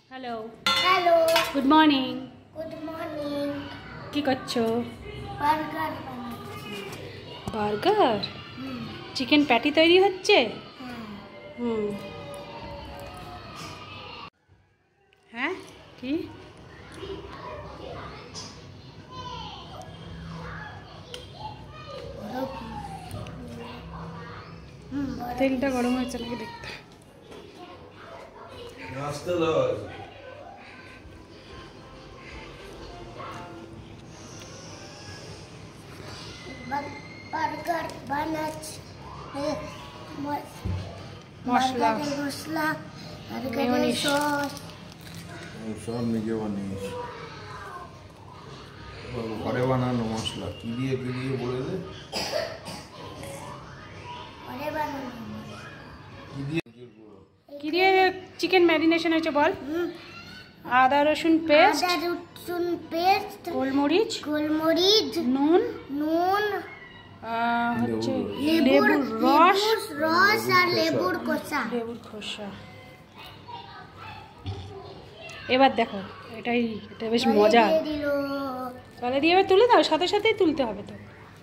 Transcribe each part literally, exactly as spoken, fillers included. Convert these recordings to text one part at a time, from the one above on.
Hello hello good morning good morning কি করছো? Burger বানাচ্ছি। বার্গার চিকেন প্যাটি তৈরি হচ্ছে। হুম হ্যাঁ কি তেলটা গরম হয়েছে নাকি দেখতে। বার্গার বানাচ্ছি মশলা মশলা বার্গারের সস সব নিজে বানিয়েছি ঘরে বানানো মশলা কি দিয়ে কি দিয়ে বলে দে ঘরে বানানো কি দিয়ে কি দিয়ে চিকেন ম্যারিনেশন হয়েছে বল? আদা রসুন পেস্ট, আদা রসুন পেস্ট, গোলমরিচ, গোলমরিচ, নুন, নুন, আহ, হচ্ছে লেবুর লেবুর রস, রস আর লেবুর খোসা। লেবুর খোসা। এবার দেখো এটাই এটা বেশ মজা। তাহলে দিয়ে এবার তুলে দাও, সাথে সাথেই তুলতে হবে তো,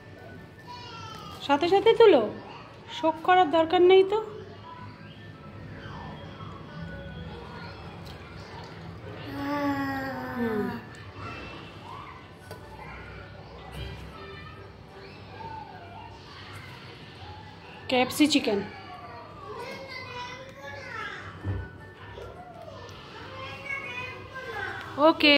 সাথে সাথে তুলো, শোক করার দরকার নেই তো। KFC chicken okay.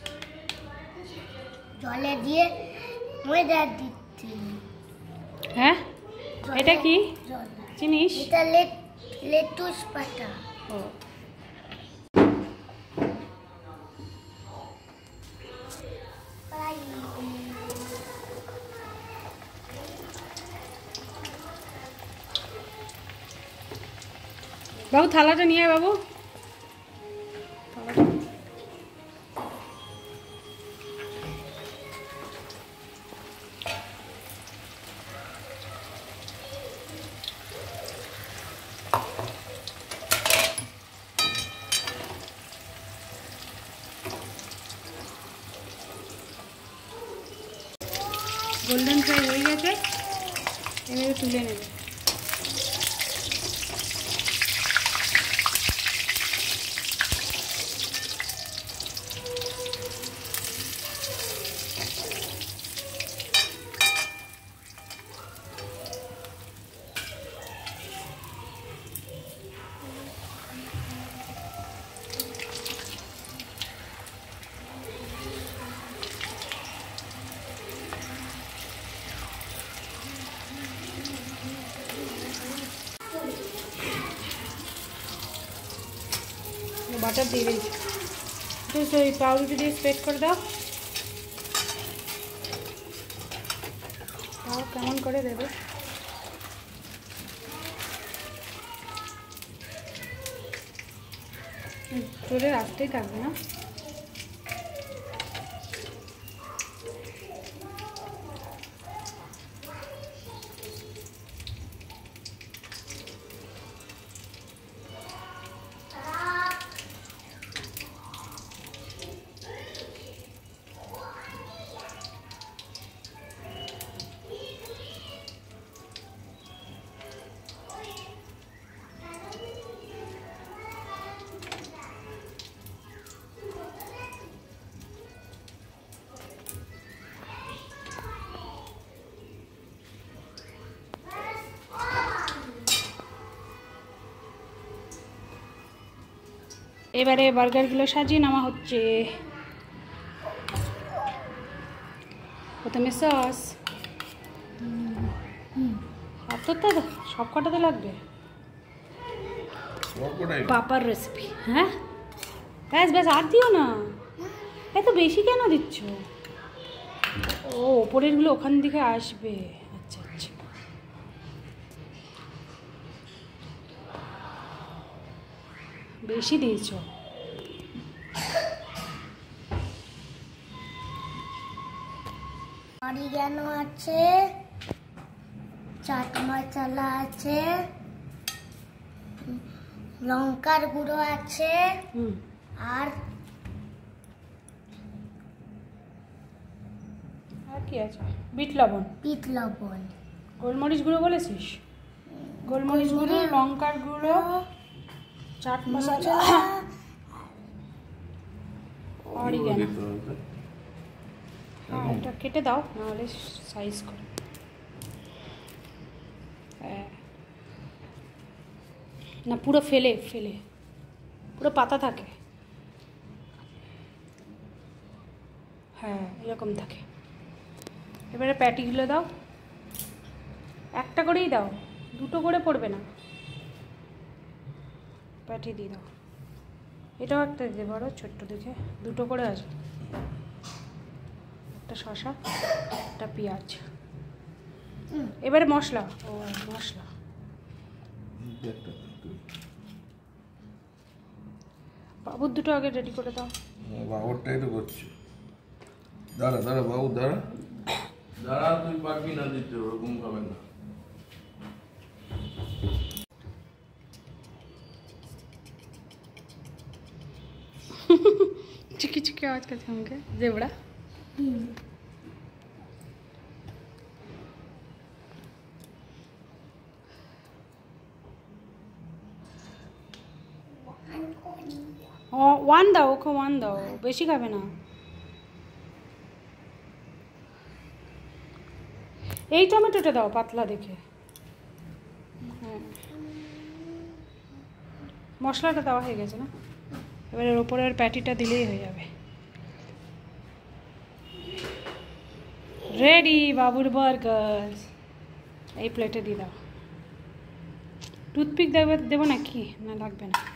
জলে দিয়ে ময়দা দিচ্ছি। হ্যাঁ এটা কি জিনিস? এটা লেটুস পাতা। ও বাবু থালাটা নিয়ে আয় বাবু। গোল্ডেন ফ্রাই হয়ে গেছে, এবারে তুলে নেবে। বাটার দিয়ে দিয়েছি তো ওই পাউরুটি দিয়ে স্প্রেড করে দাও। তাও কেমন করে দেবে? তোরে আসতেই থাকবে না। এবারে বার্গারগুলো সাজিয়ে নেওয়া হচ্ছে। প্রথমে সস, তো সব কটাতে লাগবে পাপার রেসিপি। হ্যাঁ ব্যাস ব্যাস আর দিও না, এত বেশি কেন দিচ্ছ? ও ওপরেরগুলো ওখান থেকে আসবে। আচ্ছা আচ্ছা বেশি দিয়েছ। অরিগানো আছে, চাট মশলা আছে, লঙ্কার গুঁড়ো আছে, আর আর কি আছে? বিট লবণ, বিট লবণ, গোলমরিচ গুঁড়ো বলেছিস? গোলমরিচ গুঁড়ো, লঙ্কার গুঁড়ো, চাট মশলা, অরিগ্যানো। হ্যাঁ, এটা কেটে দাও, নাহলে সাইজ করে। হ্যাঁ, না পুরো ফেলে ফেলে পুরো পাতা থাকে। হ্যাঁ, এরকম থাকে। এবারে প্যাটিগুলো দাও, একটা করেই দাও, দুটো করে পড়বে না। প্যাটি দিয়ে দাও, এটাও একটা দিতে পারো ছোট্ট দেখে, দুটো করে আছে। একটা শসা, একটা পেঁয়াজ। এবারে মশলা, ও মশলা বাবুর দুটো আগে রেডি করে দাও। বাবুরটাই তো করছি। দাঁড়া দাঁড়া বাবু দাঁড়া দাঁড়া, তুই পারবি না দিতে, ওরকম হবে না। चिकी चिकी आवाज करते होंगे जेबड़ा। ওয়ান দাও, ওকে ওয়ান দাও, বেশি খাবে না। এই টমেটোটা দাও পাতলা দেখে। হ্যাঁ, মশলাটা দেওয়া হয়ে গেছে না? এবার এর উপরের প্যাটিটা দিলেই হয়ে যাবে। রেডি বাবুর বার্গার। এই প্লেটে দিয়ে দাও। টুথপিক দেবে দেবো নাকি? না লাগবে না।